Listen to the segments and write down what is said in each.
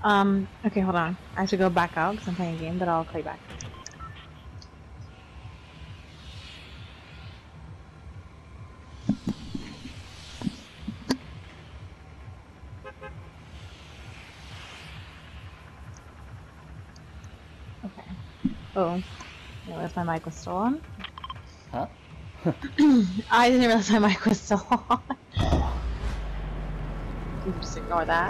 Okay, hold on. I have to go back out because I'm playing a game, but I'll call you back. Okay. Oh, I realized my mic was still on. Huh? I didn't realize my mic was still on. Oh. You can just ignore that.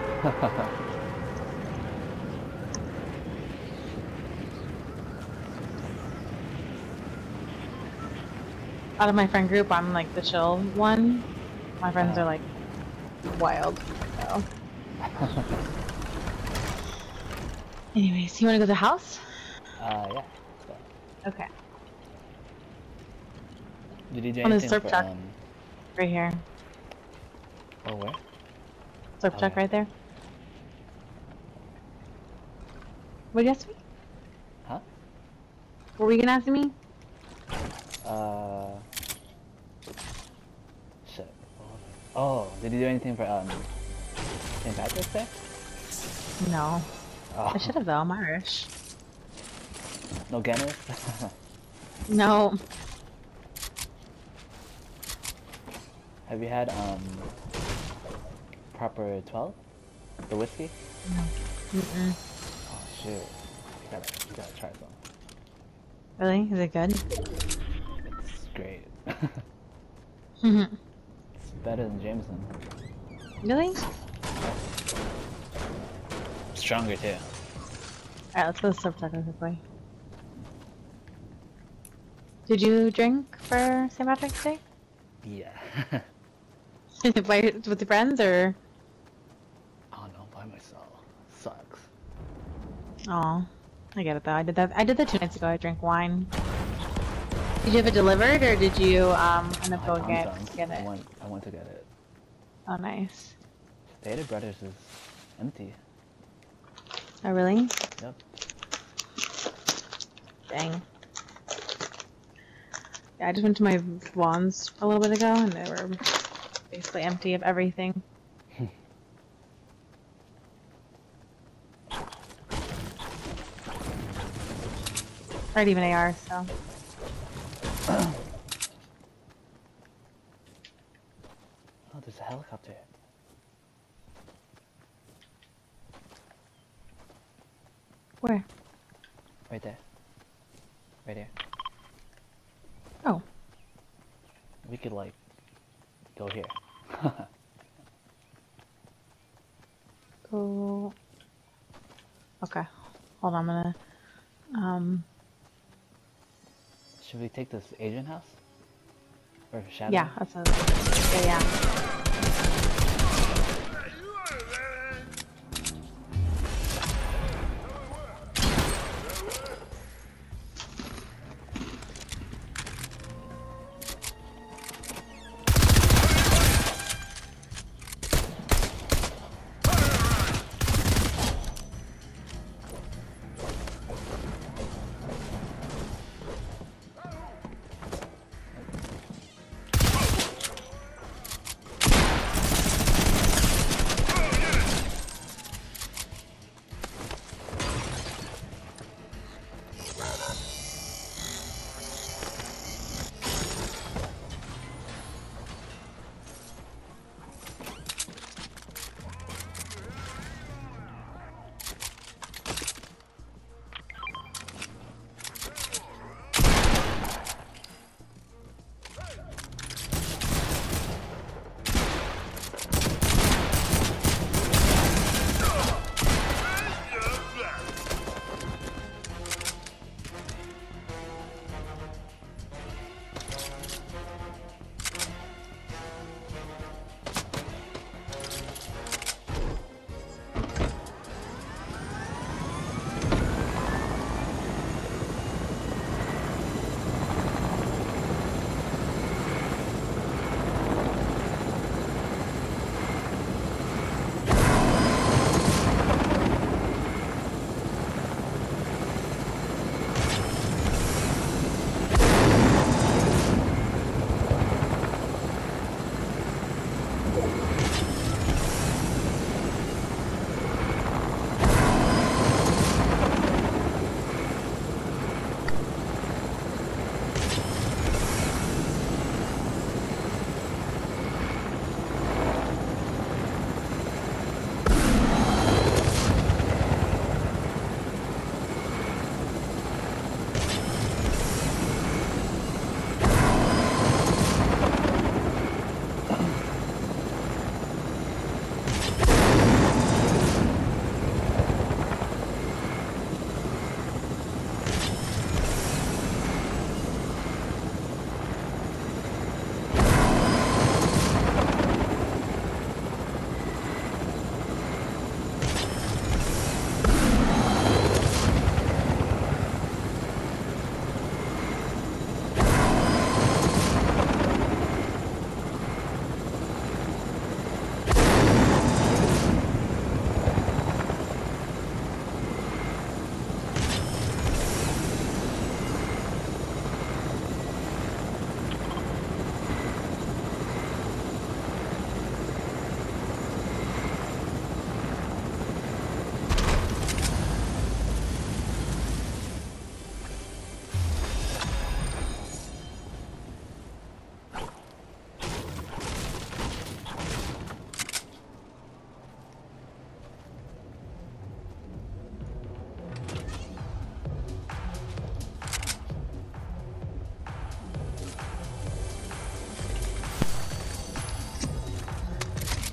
Out of my friend group, I'm like the chill one. My friends are like wild. So. Anyways, you want to go to the house? Yeah. Okay. Did you do On the anything slurp for, truck. Right here. Oh, where? Slurp Oh, truck yeah. right there. What did you ask me? Huh? What were you gonna ask me? Shit. Oh, did you do anything for, St. Patrick's Day? No. Oh. I should have though, I'm Irish. No Guinness? No. Have you had, proper 12? The whiskey? No. Mm-mm. Oh, shit. You gotta try some. Really? Is it good? It's great. It's better than Jameson. Really? Stronger, too. Alright, let's go to Slurp truck real quickly. Did you drink for St. Patrick's Day? Yeah. With your friends or? I don't know, by myself. Sucks. Oh, I get it though. I did that 2 nights ago. I drank wine. Did you have it delivered or did you end up going get it? I went to get it. Oh, nice. Stater Brothers is empty. Oh, really? Yep. Dang. Yeah, I just went to my Vons a little bit ago and they were basically empty of everything. Or even AR, so. Oh, there's a helicopter. Where? Right there. Right here. Oh. We could, like, go here. Go. Okay. Hold on, I'm gonna. Should we take this Asian house? Or Shadow? Yeah, that's a. Yeah.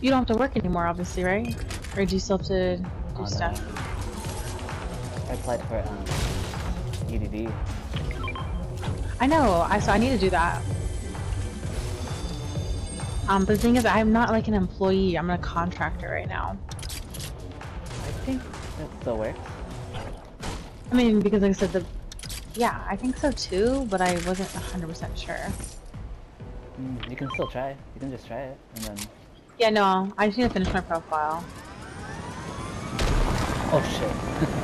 You don't have to work anymore, obviously, right? Or do you still have to do Oh, stuff? no. I applied for EDD. I know. So I need to do that. But the thing is, I'm not like an employee. I'm a contractor right now. I think that still works. I mean, because like I said, yeah, I think so too, but I wasn't 100% sure. You can still try. You can just try it, and then... Yeah, no, I just need to finish my profile. Oh shit.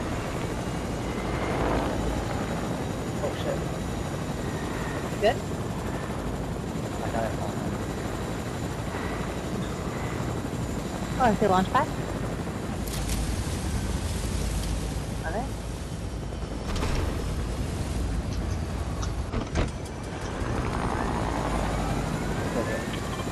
Oh shit. Good? I thought I saw him. Oh, I see a launch pad? Okay. Okay.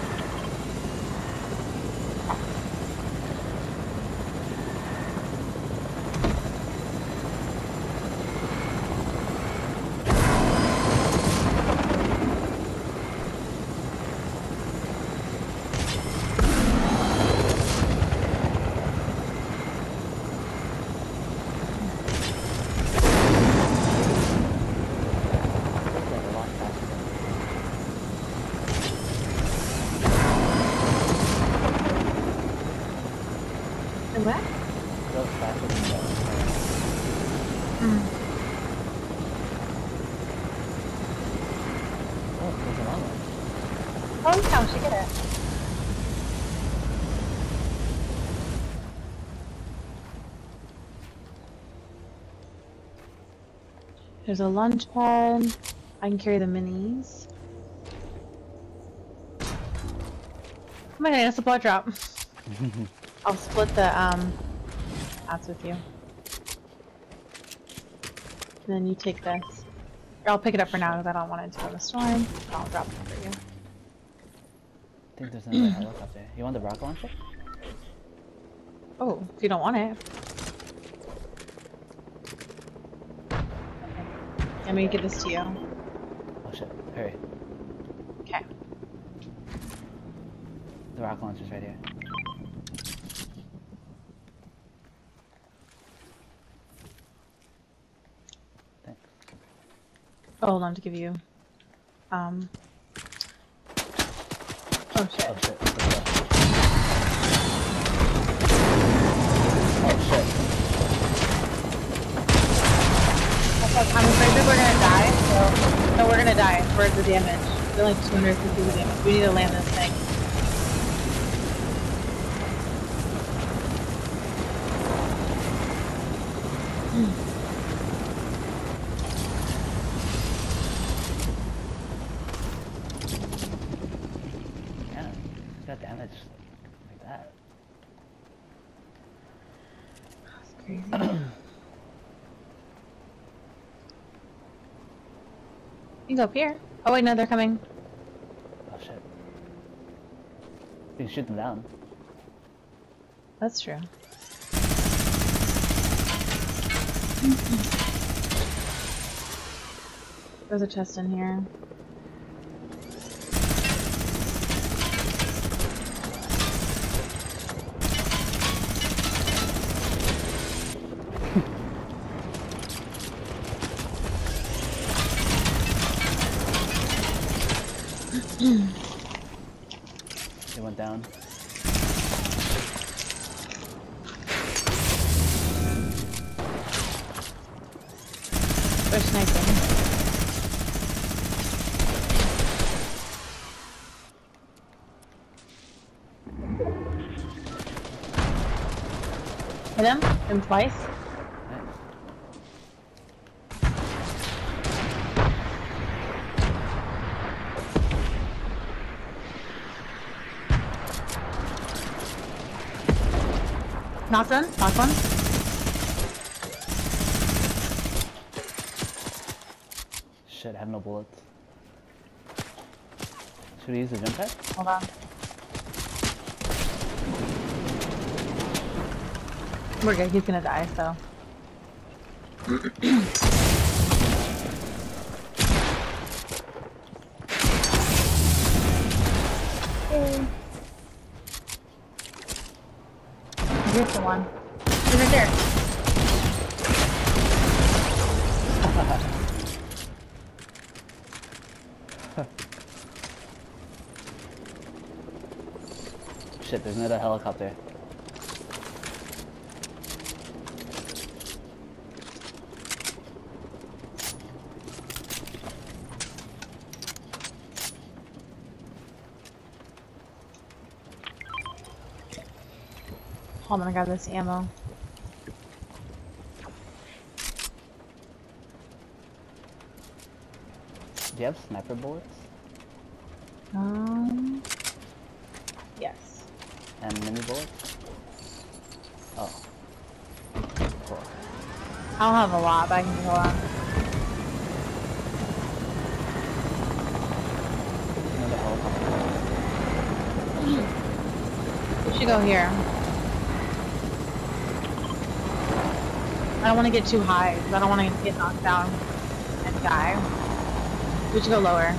Looks like a launch pad. And what? Goes faster than the... Oh, there's another one. Oh, yeah, we should get it. There's a lunch pad. I can carry the minis. Oh my god, a supply drop. I'll split the ads with you. And then you take this. Or I'll pick it up for now because I don't want it to go in the storm. I'll drop it for you. I think there's another helicopter. You want the rocket launcher? Oh, if you don't want it. Okay. Let me give this to you. Oh shit, hurry. Okay. The rocket launcher's right here. Thanks. Oh, hold on to give you. Oh shit. Oh shit, let's go. Oh shit. I'm afraid that we're gonna die, so... No, we're gonna die for the damage. We're like 250 the damage. We need to land this thing. Yeah, it got damaged like that. That's crazy. You can go up here. Oh wait, no, they're coming. Oh shit. You can shoot them down. That's true. There's a chest in here. It went down. They're sniping. Hit him? Hit him twice? Nice. Knocked one? Knocked one? Shit, I have no bullets. Should we use the jump pad? Hold on. We're good, he's gonna die, so. one. He's right there. Shit, there's another helicopter. Hold on, I got this ammo. Do you have sniper bullets? Yes. And mini bullets? Oh. Cool. I don't have a lot, but I can go on. Another helicopter. We should go here. I don't want to get too high, because I don't want to get knocked down and die. We should go lower.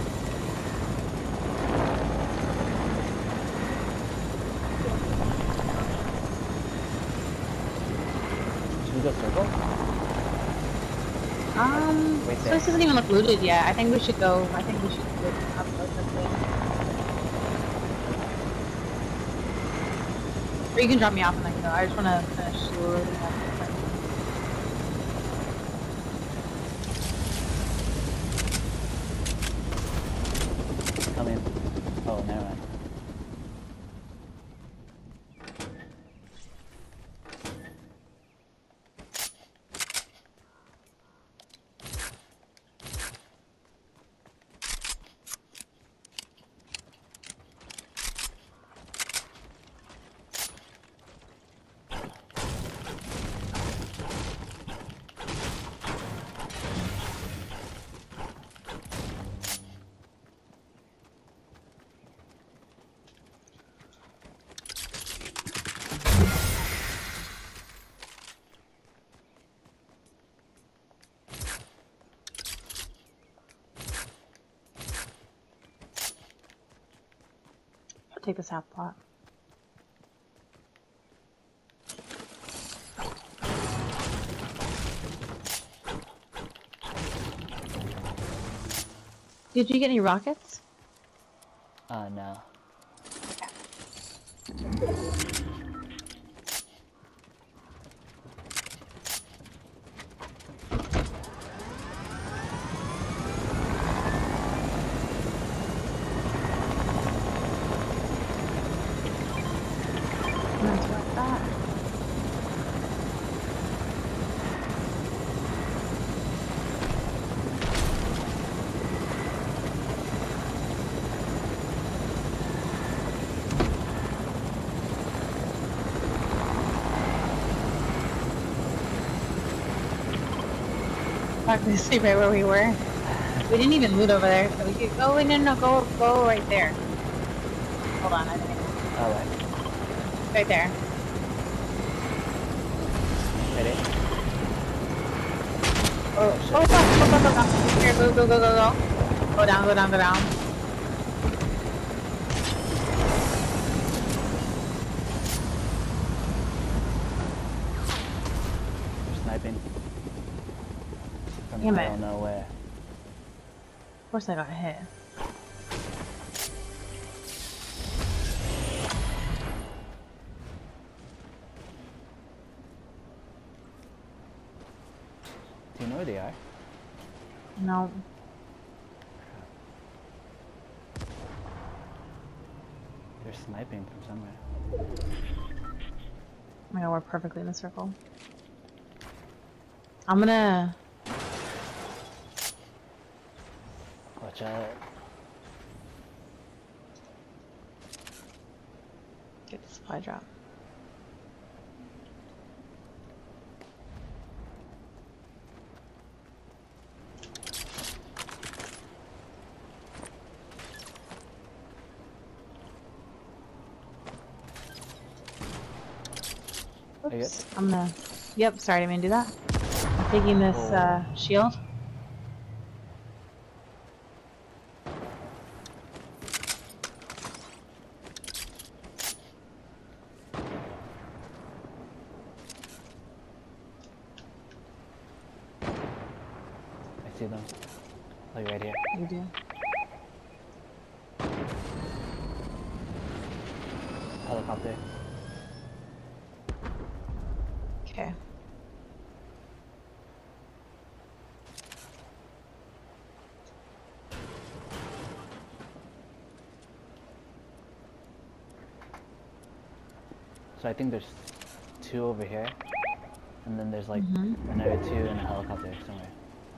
Should we go circle? Wait This there. place doesn't even look looted yet. I think we should go. I think we should go up quickly. Or you can drop me off and I can go. I just want to finish loading up. Come in. Oh, never mind. I'll take this half plot. Did you get any rockets? No. Nice about that. Fuck, this is right where we were. We didn't even loot over there, so we could go. Wait, no, go right there. Hold on, I think Alright. right there. Ready? Oh, fuck. Here, go. Go down. They're sniping. From Damn I it. don't know where. Of course I got hit. Do you know where they are? No. They're sniping from somewhere. Oh my god, we're perfectly in a circle. I'm gonna... Watch out. get the supply drop. Are you good? Oops. I'm gonna... Yep, sorry, I didn't mean to do that. I'm taking this, shield. them. Like right here. You do. Helicopter. Okay. So I think there's 2 over here, and then there's like Mhm. another 2 in a helicopter somewhere.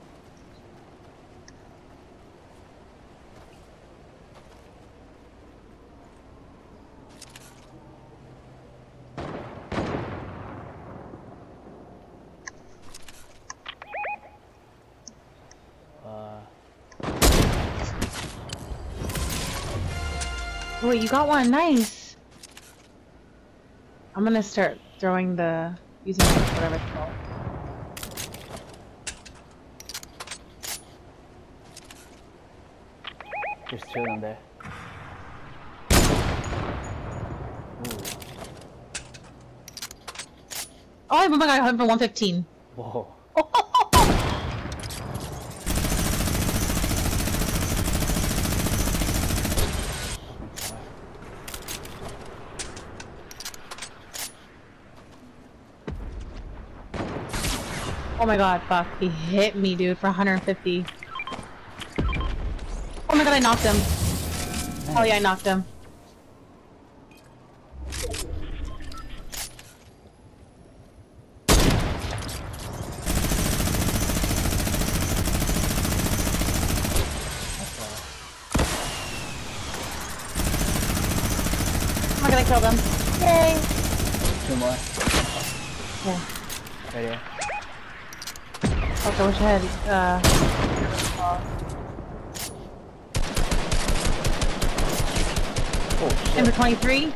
Wait, you got one. Nice. I'm gonna start throwing the using whatever it's called. There's 2 of them there. Oh my god, I went for 115. Whoa. Oh my god, fuck. He hit me, dude, for 150. Oh my god, I knocked him. Oh yeah, I knocked him. Oh my god, I killed him. Yay! 2 more. Yeah. Right here. Fuck, I wish I had, Oh shit. number 23.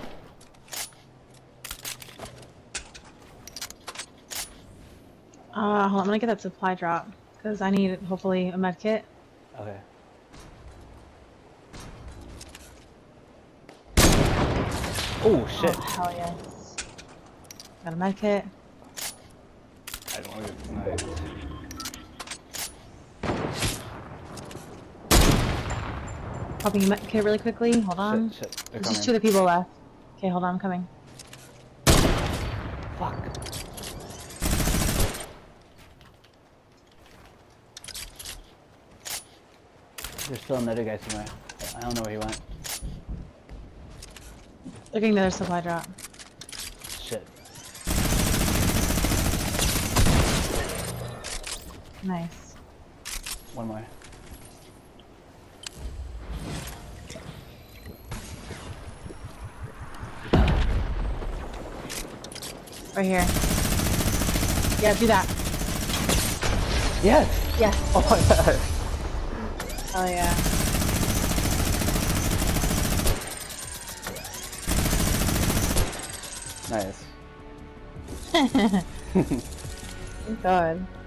Hold on, I'm gonna get that supply drop. Because I need, hopefully, a med kit. Okay. Oh shit. Oh, hell yes. Got a med kit. I don't want to get sniped. Popping a med kit really quickly. Hold on. Shit, they're There's coming. just 2 other people left. Okay, hold on, I'm coming. Fuck. There's still another guy somewhere. I don't know where he went. They're getting another supply drop. Shit. Nice. 1 more. Right here. Yeah, do that. Yes! Yes. Oh my god. Oh yeah. Nice. Thank God.